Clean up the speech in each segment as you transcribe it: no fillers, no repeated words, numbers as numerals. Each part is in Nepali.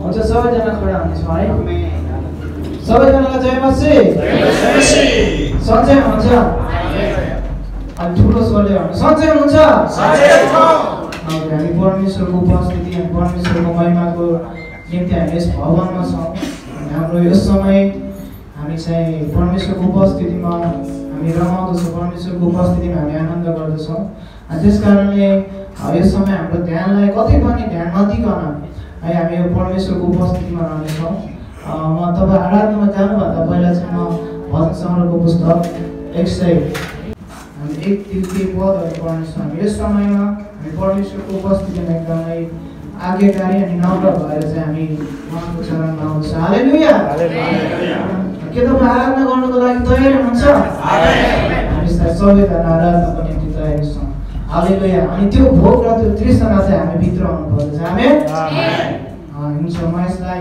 हुन्छ सबैजना खडा हुनेछौँ है सबैजनालाई जय मसी सन्चै हुन्छ अनि ठुलो स्वरले भन्नु सन्चै हुन्छ हामी परमेश्वरको उपस्थिति अनि परमेश्वरको महिमाको निम्ति हामी यस भवनमा छौँ हाम्रो यस समय हामी चाहिँ परमेश्वरको उपस्थितिमा हामी रमाउँदछौँ परमेश्वरको उपस्थितिमा हामी आनन्द गर्दछौँ अनि त्यस कारणले यस समय हाम्रो ध्यानलाई कतै पनि ध्यान नदिकन है हामी यो परमेश्वरको उपस्थितिमा रहनेछौँ म तपाईँ आराधनामा जानुभन्दा पहिला चाहिँ म भजन सङ्ग्रहको पुस्तक 100 हामी 1 3 पदहरू पढ्नेछौँ हामी यस समयमा हामी परमेश्वरको उपस्थितिमा एकदमै आज्ञाकारी अनि नम्र भएर चाहिँ हामी उहाँको चरणमा आउँछौँ हालेलुया के तपाईँ आराधना गर्नको लागि तयार हुनुहुन्छ हामी सबैजना आराधनाको निम्ति तयार छौँ हालेलुया अनि त्यो भोग र त्यो तृष्णा चाहिँ हामी भित्र आउनुपर्दछ आमेन हुन्छ म यसलाई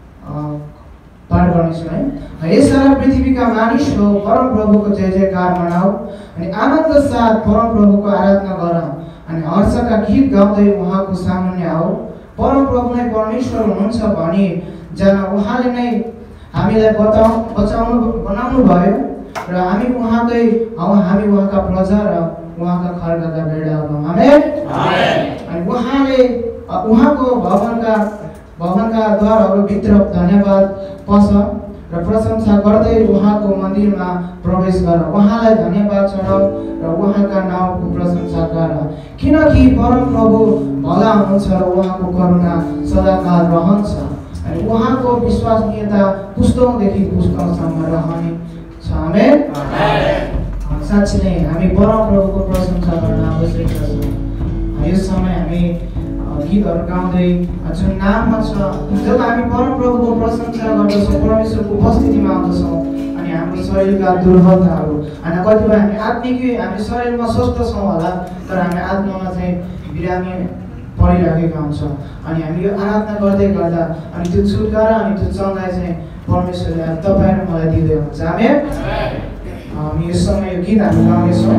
पाठ गर्नेछु है यस सारा पृथ्वीका मानिस हो परम प्रभुको जय जयकार मनाऊ अनि आनन्द साथ परम प्रभुको आराधना गर अनि हर्षका गीत गाउँदै उहाँको सामुन्ने आऊ परम प्रभु नै परमेश्वर हुनुहुन्छ भनी जान उहाँले नै हामीलाई बनाउनु भयो र हामी उहाँका प्रजा र उहाँका खड्गका बेडा हौँ आमेन अनि उहाँले उहाँको भवनका द्वारहरू भित्र धन्यवाद पस र प्रशंसा गर्दै उहाँको मन्दिरमा प्रवेश गर उहाँलाई धन्यवाद चढाऊ र उहाँका नामको प्रशंसा गर किनकि परम प्रभु भला हुनुहुन्छ र उहाँको करुणा सदाकाल रहन्छ अनि उहाँको विश्वसनीयता पुस्तौँदेखि पुस्तौँसम्म रहने छ आमेन साँच्चै नै हामी परम प्रभुको प्रशंसा गर्न आवश्यक छ यस समय हामी गीतहरू गाउँदै जुन नाममा छ जब हामी परम प्रभुको प्रशंसा गर्दछौँ परमेश्वरको उपस्थितिमा आउँदछौँ अनि हाम्रो शरीरका दुर्बलताहरू अनि कतिपय हामी आत्मिकै हामी शरीरमा स्वस्थ छौँ होला तर हामी आत्मामा चाहिँ बिरामी परिरहेका हुन्छौँ अनि हामी यो आराधना गर्दै गर्दा अनि त्यो छुटकारा अनि त्यो चङ्गाइ चाहिँ परमेश्वरले तपाईँ र मलाई दिँदै हुन्छ आमेन हामी यस समय यो गीत हामी गाउनेछौँ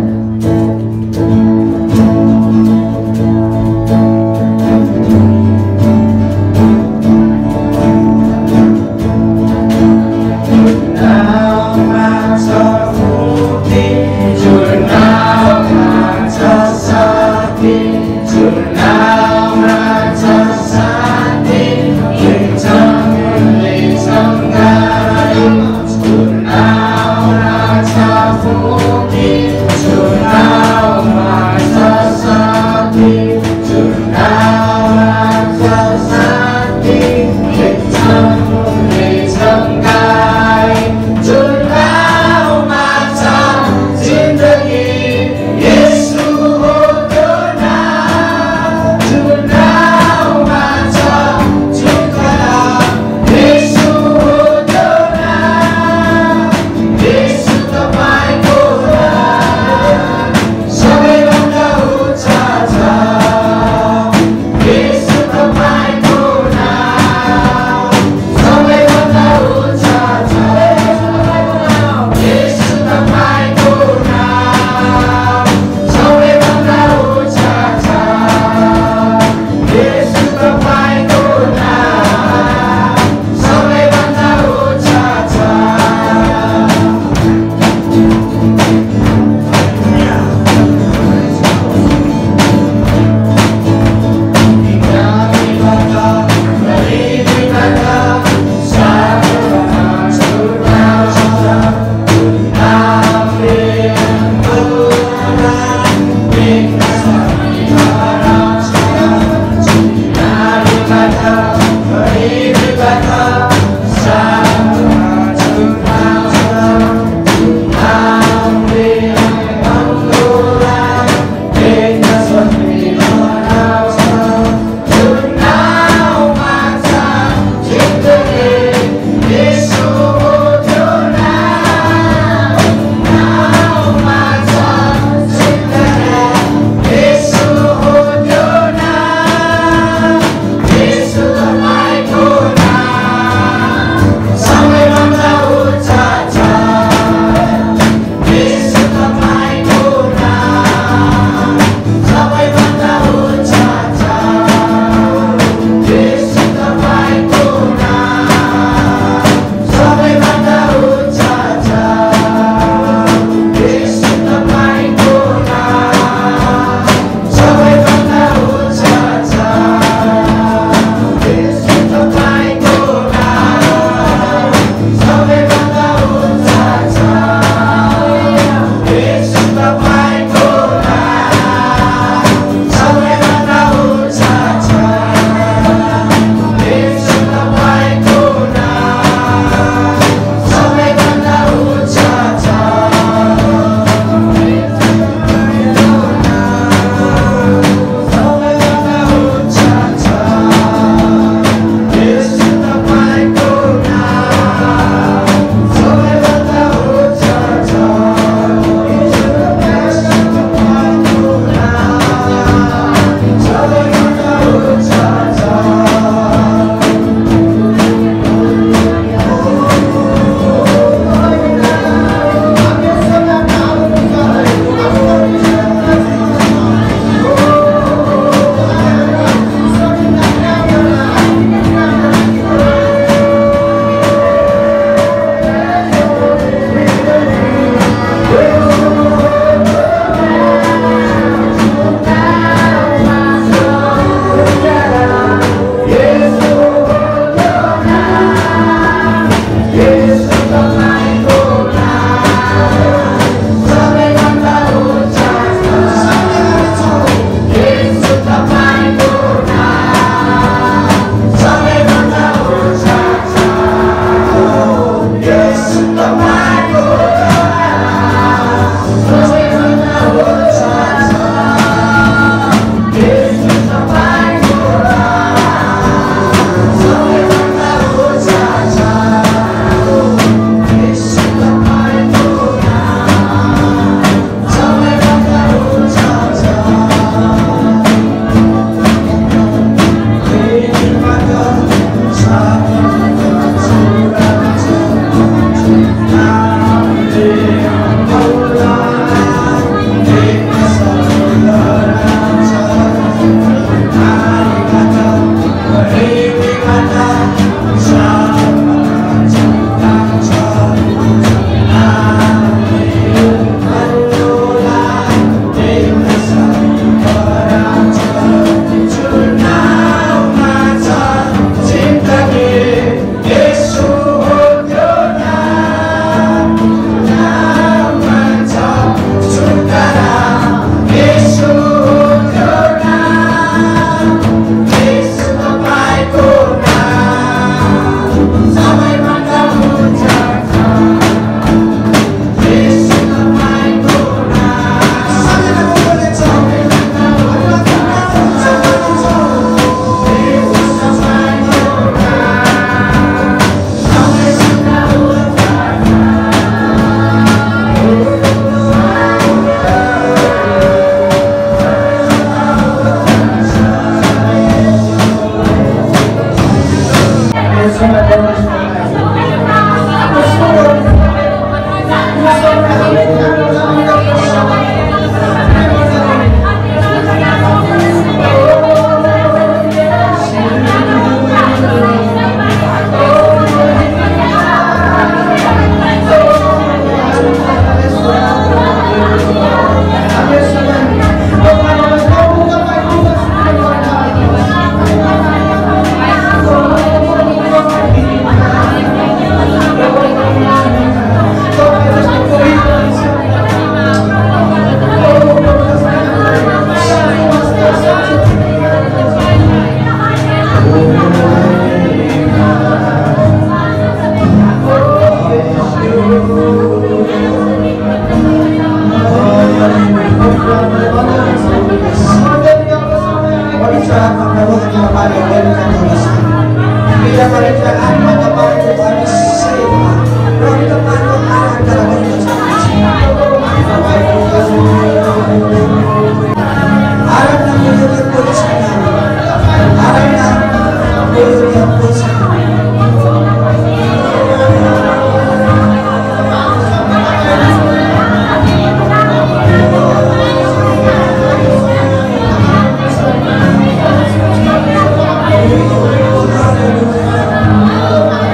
Hallelujah.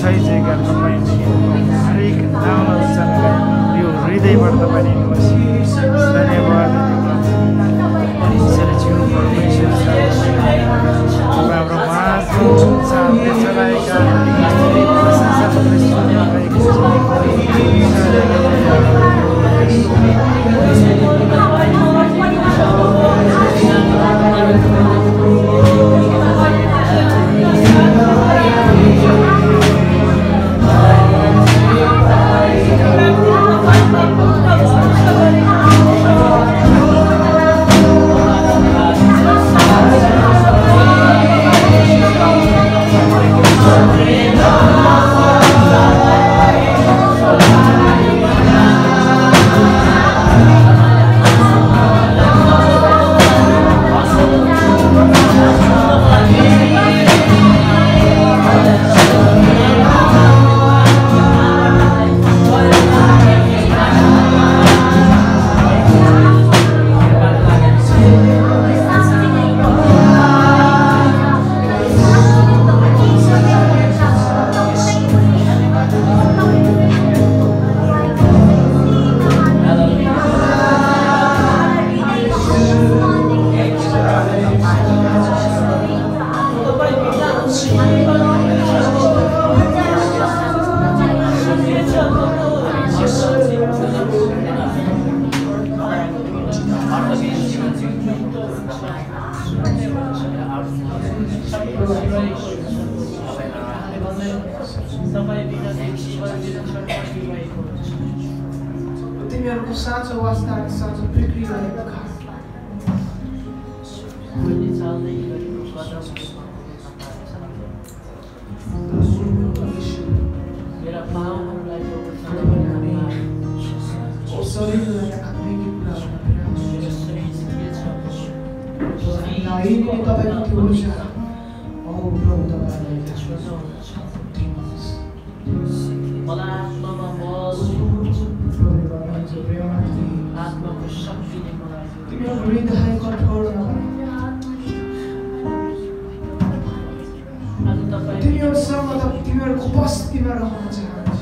जय जयकार तपाईँले हरेक नाम उच्चारणलाई यो हृदयबाट तपाईँले दिनुहोस्। धन्यवाद ईश्वर परमेश्वर हाम्रो माझको चाँदले चलाएका तिमीहरूको साँचो वास्ता अनि साँचो बिक्री गरेको खा। शरीरलाई आत्मिक तपाईँको त्यो ऊर्जा प्रभु तपाईँलाई तिमीहरूको हृदय कठोर तिमीहरूसँग तिमीहरूको उपस्थितिमा रहन चाहन्छ।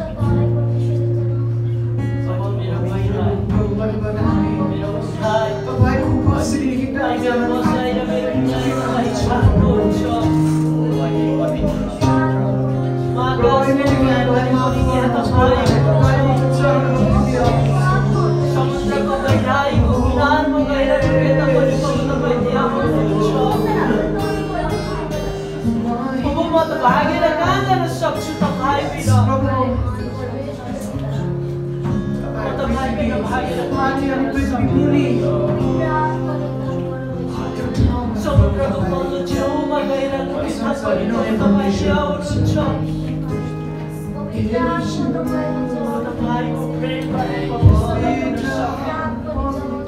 तपाईँको उपस्थिति भागेर कहाँ जान सक्छु तपाईँ बिना समुद्रको तल्लो छेउमा गएर तपाईँ आउनुहुन्छ। तपाईँको प्रेम